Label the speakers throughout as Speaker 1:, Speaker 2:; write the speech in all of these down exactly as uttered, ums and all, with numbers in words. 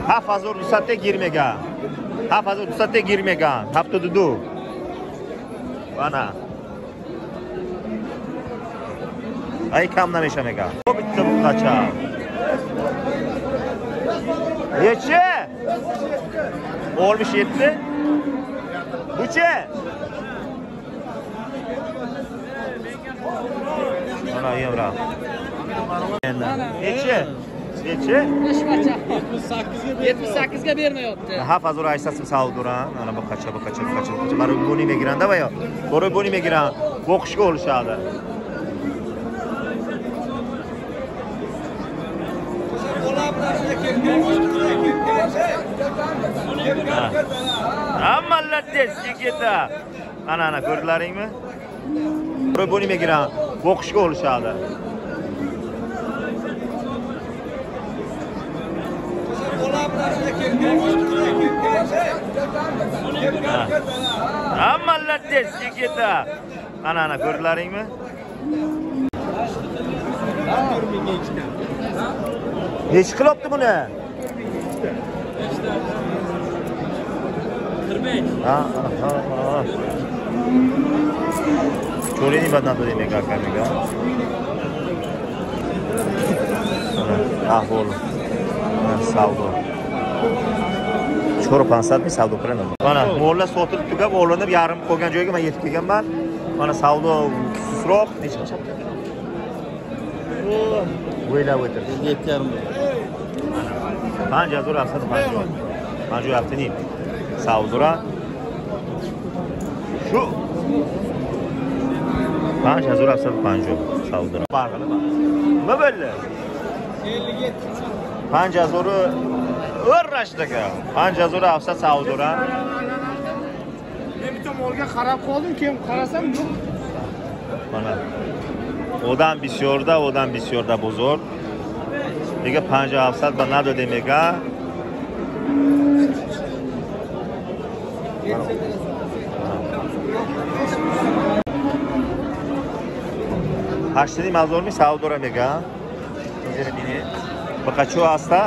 Speaker 1: هفت هزار و دویست گیر میگه هفت هزار و دویست گیر میگه هفتاد و دو وانا ای کم نمیشه میگه بیت بقچه یه چه؟ olmuş yetti bu çe? Ana yemra neçe? Neçe?
Speaker 2: yetmiş sakkizga bermayapti.
Speaker 1: Ha fazla aysasim savduran. Ana bu kaça bu kaça bu kaça. Kaça bari buni megiranda va yo. Bori buni megiran. O'qishga olishadi. Amma lattes yigita. Ana ana ko'rdilaringmi? Bori buni megiran. O'qishga olishadi. Amma lattes yigita. Ana ana ko'rdilaringmi? Nechi qilibdi buni? Ha ha ha. Cho'rini badnat demek akamiga. Ahvol. Savdo. Cho'ri pansat mi savdo qilaman. Mana mo'lla sotilib tugab, o'g'linib yarim qo'ygan joyga men yetib kelganman. Mana savdo susroq necha chapdi? O'ylab o'tirdi. yetti yarim. پنج هزار و هفتصد و پنجاه پنجاه و هفت نیم savdura shu پنج هزار و هفتصد و پنجاه savdura farqi nima nima bo'ldi پنج هزار o'rrashdaga پنج هزار و هفتصد savdura
Speaker 2: men bitta molga qarab qoldim keyin qarasam yo'q
Speaker 1: mana odam bisyorda odam bisyorda bozor دیگه پنج هزار و هفتصد با نداده میگه هشت نیم هزار می savdura میگه اینجا بینید بقچو هسته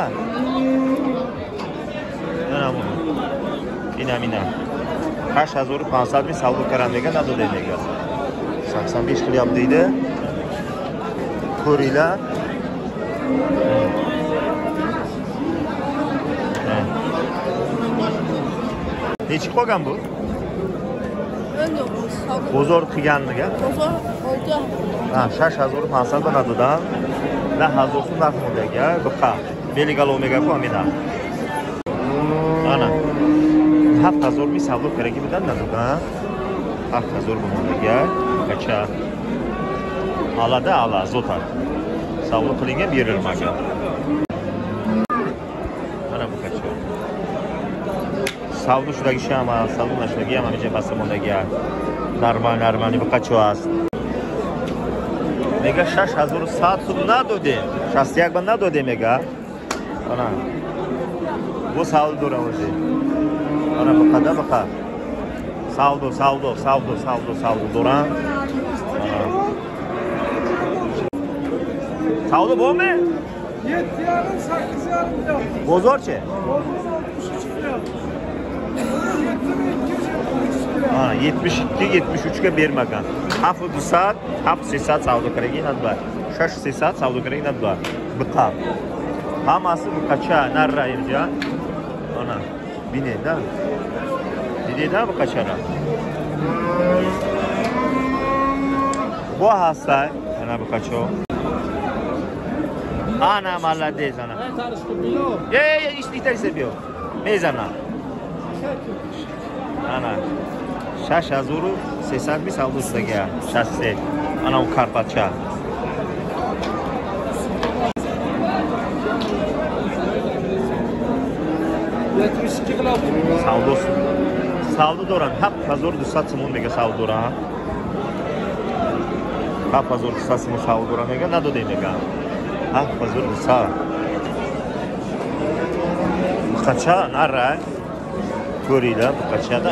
Speaker 1: اینم اینم اینم هشت هزار و پانصد می savdo کرم میگه نداده میگه sakson besh qilyapti deydi ko'ringlar nechi qolgan bu?
Speaker 3: o'n to'qqiz.
Speaker 1: Bozor qilganmiga?
Speaker 3: Bozor olti.
Speaker 1: Ha, shash hazor pansad banadidan. Da hazor so'm narxmodaga biqa. Beligalomiga qo'mida. Ana. hafta hazor mi savdo kerak bidan nadidan. hafta hazor bo'lmaga qacha. Alada ala zotar. Savdo qilingan berilmagan. Mana bu qacha. Savdo shudagi shama, savdo nashudagi ham hamma pasamondaga. Normal normal bu qacha است. Mega شش هزار و صد so'm nadode. شصت و یک ban nadode mega. Mana. Bu savdo o'zi. Mana bu qada baqa. Savdo, savdo, savdo, savdo, savdo doran. Savdo bo'lmi?
Speaker 2: yetti yarim sakkiz yarim.
Speaker 1: Bozorchi? Ha, yetmish ikki yetmish uch ga bermagan. hafta dusat, hafta sesat savdo kerak inadba. shash sesat savdo kerak inadba. Biqa. Hammasi bu qacha narra imja. Ana, bineda. Bineda bu qachara. Bu hasta ana bu qacho. Ana молодец ana. Ye ye ishliklar seviyor. Mezana. Ana. shash hazar و سیصد mi savdosiga. شصت. Ana u karpacha.
Speaker 2: yetmish ikki qilyapti.
Speaker 1: Savdos. Savdo doran hafta hazar و دویست so'm mega savdo doran. hafta hazar و دویست so'm savdo doran mega nadode mega. hafta hazar و دویست. Qacha narra. Ko'ringlar, qachada?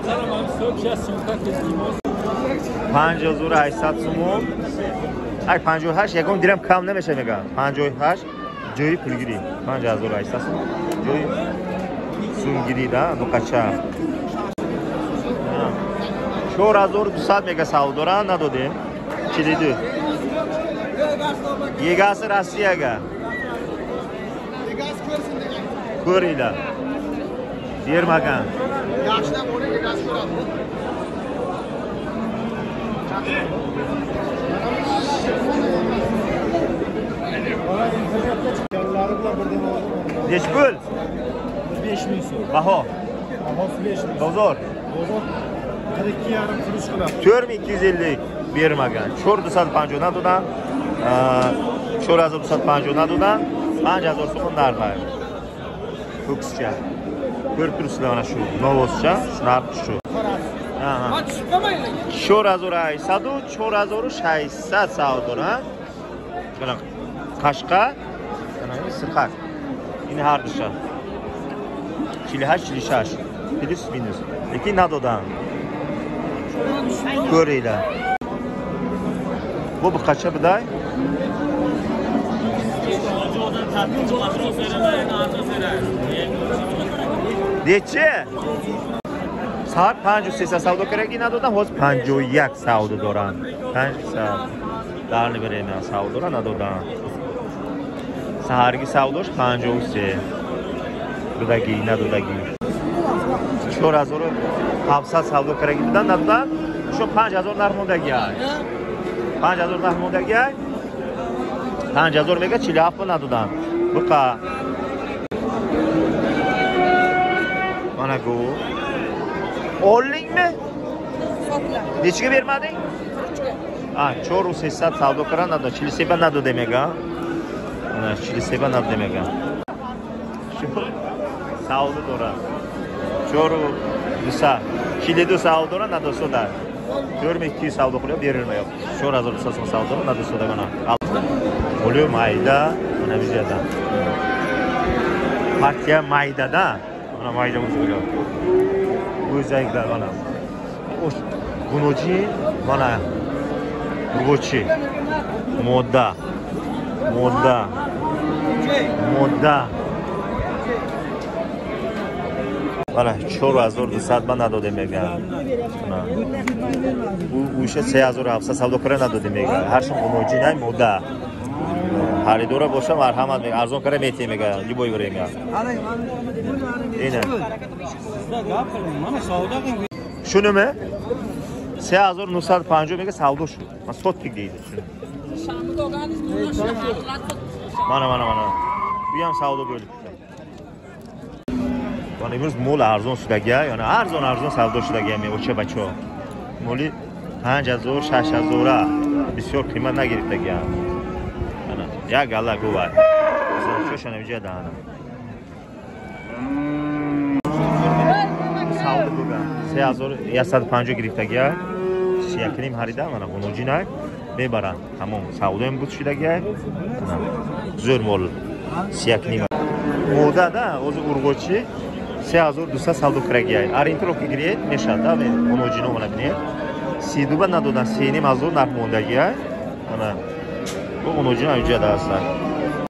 Speaker 1: پنج هزار و هشتصد so'm. Ay پنجاه و هشت یکم دیرم کم نمیشه میگم. پنجاه و هشت joyi pulgiri پنج هزار و هشتصد joyi so'mgiri da bu qacha چهار هزار و دویست mega savdo ra nadodim kilidi yegasi Rossiyaga ko'ringlar bermagan
Speaker 2: yaxshilab o'rib egasi ko'radi.
Speaker 1: nechi pul
Speaker 2: besh ming so'm.
Speaker 1: baho
Speaker 2: Bahosi besh ming.
Speaker 1: bozor
Speaker 2: Bozor qirq ikki yarim kurush qiladi.
Speaker 1: to'rt ming ikki yuz ellik bermagan چهار هزار و دویست و پنجاه ندادن چهار هزار و دویست و پنجاه ندادن پنج هزار so'm narxi ko'kscha ko'rib turibsizlar mana shu novoscha narx shu چهار هزار و هشتصد و چهار هزار و ششصد savdo ra mana qashqa mana bu sirqaq این هر دوشا چهل و هشت چهل و شش پلیس مینوس یکی ندادن ko'ringlar bu bu qancha biday nechi soat پنج و سیصد savdo kerak ندادن hozir پنج و یک savdo دارن پنج soat darni berayman savdo ra ندادن sahargi savdosh پنج و سه budagi ندادگی چهار هزار و هفتصد savdo kerak edidan ندادن shu پنج هزار narx mondagi پنج هزار narx mondagi پنج هزار mega چهل و هفت ندادن buqa mana bu oldingmi nechiga bermading ha چهار و سیصد savdo kerak ندادن چهل و سه نداده mega mana چهل و سه نداده mega shu savdo dora چهار و دویست چهل و دو savdo ra نداده to'rt ming ikki yuz savdo qilib berilmayapti چهار هزار و دویست so'm savdo ra نداده mana Oluyor mayda mana bu yerda partiya maydada mana mayda o'zg'iliyor o'zaklar mana bunochi mana urg'ochi modda modda modda mana چهار هزار و دویست من نداده میگن bu o'sha سه هزار و هفتصد savdo qilib نداده میگن هر شون bunochi نه modda xaridora bo'lsa marhamat menga arzon qilib ayting menga любой время ina shunimi سه هزار و نهصد و پنجاه menga savdo shu mana sotdik deydi mana mana mana bu ham savdo bo'libdi mana imroz mol arzon shudaga ya'ni arzon arzon savdo shudaga men o'cha bacho moли پنج هزار شش هزار بسیار قیمت نگرفته یک گله گوبر چشم نمیشه دهنم savdo bo'lgan سه هزار و صد و پنجاه گرفتگی سیاکنیم خریدم mana بونوجی نه ببرن تمام savdo ham بود shudagi zo'r mol سیاکنیم moda da o'zi urg'ochi سه هزار و دویست savdo kerak orienировка греет мешат да буножи no mana bine سیدوبه ندادن سینیم از اون نرخ موندگی mana bu bунojini avjada hastlar